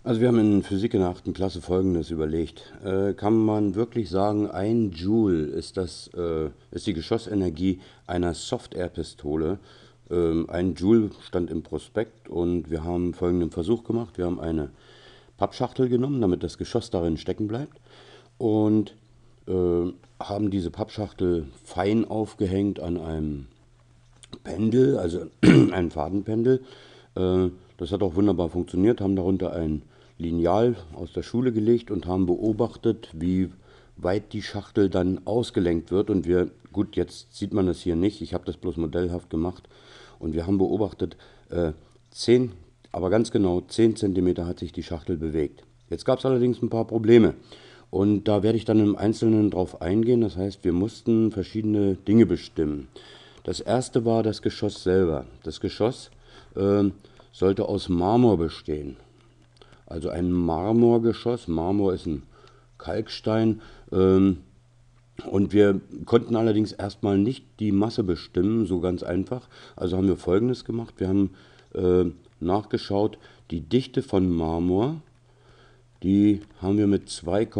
Also wir haben in Physik in der 8. Klasse Folgendes überlegt. Kann man wirklich sagen, 1 Joule ist die Geschossenergie einer Soft-Air-Pistole? 1 Joule stand im Prospekt und wir haben folgenden Versuch gemacht. Wir haben eine Pappschachtel genommen, damit das Geschoss darin stecken bleibt, und haben diese Pappschachtel fein aufgehängt an einem Pendel, also ein Fadenpendel. Das hat auch wunderbar funktioniert, haben darunter ein Lineal aus der Schule gelegt und haben beobachtet, wie weit die Schachtel dann ausgelenkt wird. Und gut, jetzt sieht man das hier nicht, ich habe das bloß modellhaft gemacht. Und wir haben beobachtet, 10, aber ganz genau 10 Zentimeter hat sich die Schachtel bewegt. Jetzt gab es allerdings ein paar Probleme. Und da werde ich dann im Einzelnen drauf eingehen. Das heißt, wir mussten verschiedene Dinge bestimmen. Das erste war das Geschoss selber. Das Geschoss sollte aus Marmor bestehen. Also ein Marmorgeschoss. Marmor ist ein Kalkstein. Und wir konnten allerdings erstmal nicht die Masse bestimmen, so ganz einfach. Also haben wir Folgendes gemacht. Wir haben nachgeschaut, die Dichte von Marmor, die haben wir mit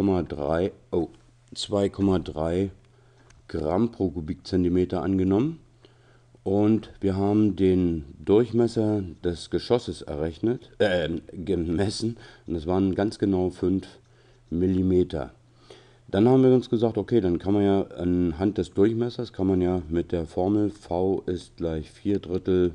2,3 Gramm pro Kubikzentimeter angenommen. Und wir haben den Durchmesser des Geschosses gemessen, und das waren ganz genau 5 Millimeter. Dann haben wir uns gesagt, okay, dann kann man ja anhand des Durchmessers, kann man ja mit der Formel V ist gleich 4 Drittel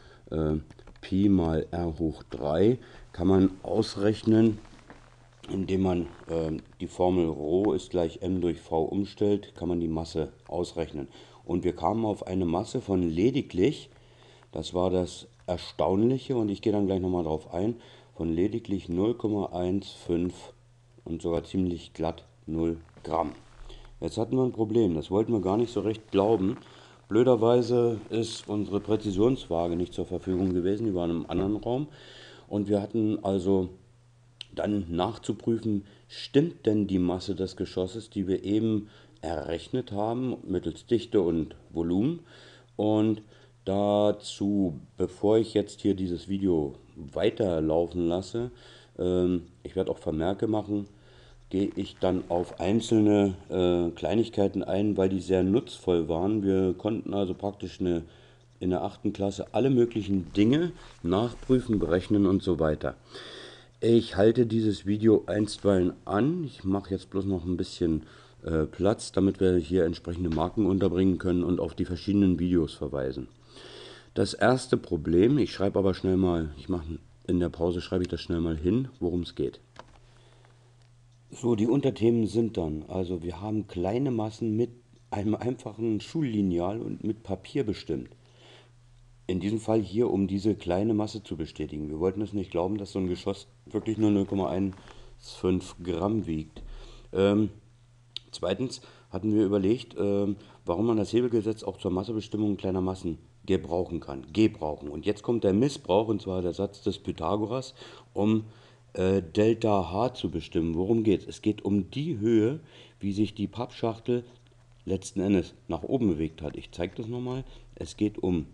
Pi mal r hoch 3, kann man ausrechnen, indem man die Formel Rho ist gleich m durch v umstellt, kann man die Masse ausrechnen. Und wir kamen auf eine Masse von lediglich, das war das Erstaunliche, und ich gehe dann gleich nochmal drauf ein, von lediglich 0,15 und sogar ziemlich glatt 0 Gramm. Jetzt hatten wir ein Problem, das wollten wir gar nicht so recht glauben. Blöderweise ist unsere Präzisionswaage nicht zur Verfügung gewesen, die war in einem anderen Raum. Und wir hatten also dann nachzuprüfen, stimmt denn die Masse des Geschosses, die wir eben errechnet haben, mittels Dichte und Volumen. Und dazu, bevor ich jetzt hier dieses Video weiterlaufen lasse, ich werde auch Vermerke machen, gehe ich dann auf einzelne Kleinigkeiten ein, weil die sehr nutzvoll waren. Wir konnten also praktisch in der 8. Klasse alle möglichen Dinge nachprüfen, berechnen und so weiter. Ich halte dieses Video einstweilen an. Ich mache jetzt bloß noch ein bisschen Platz, damit wir hier entsprechende Marken unterbringen können und auf die verschiedenen Videos verweisen. Das erste Problem, ich schreibe aber schnell mal, in der Pause schreibe ich das schnell mal hin, worum es geht. So, die Unterthemen sind dann, also wir haben kleine Massen mit einem einfachen Schullineal und mit Papier bestimmt. In diesem Fall hier, um diese kleine Masse zu bestätigen. Wir wollten es nicht glauben, dass so ein Geschoss wirklich nur 0,15 Gramm wiegt. Zweitens hatten wir überlegt, warum man das Hebelgesetz auch zur Massebestimmung kleiner Massen gebrauchen kann. Gebrauchen. Und jetzt kommt der Missbrauch, und zwar der Satz des Pythagoras, um Delta H zu bestimmen. Worum geht es? Es geht um die Höhe, wie sich die Pappschachtel letzten Endes nach oben bewegt hat. Ich zeige das nochmal. Es geht um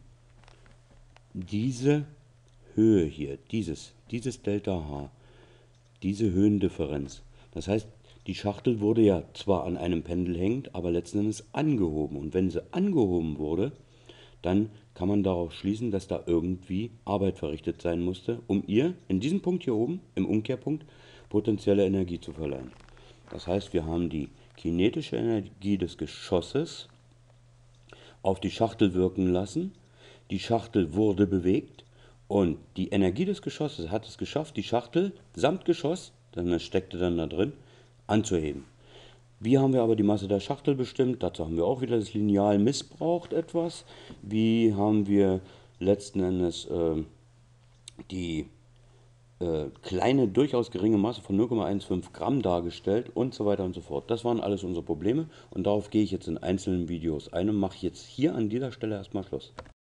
diese Höhe hier, dieses Delta H, diese Höhendifferenz. Das heißt, die Schachtel wurde ja zwar an einem Pendel hängend, aber letzten Endes angehoben. Und wenn sie angehoben wurde, dann kann man darauf schließen, dass da irgendwie Arbeit verrichtet sein musste, um ihr in diesem Punkt hier oben, im Umkehrpunkt, potenzielle Energie zu verleihen. Das heißt, wir haben die kinetische Energie des Geschosses auf die Schachtel wirken lassen. Die Schachtel wurde bewegt und die Energie des Geschosses hat es geschafft, die Schachtel samt Geschoss, denn es steckte dann da drin, anzuheben. Wie haben wir aber die Masse der Schachtel bestimmt? Dazu haben wir auch wieder das Lineal missbraucht etwas. Wie haben wir letzten Endes die kleine, durchaus geringe Masse von 0,15 Gramm dargestellt und so weiter und so fort. Das waren alles unsere Probleme, und darauf gehe ich jetzt in einzelnen Videos ein und mache jetzt hier an dieser Stelle erstmal Schluss.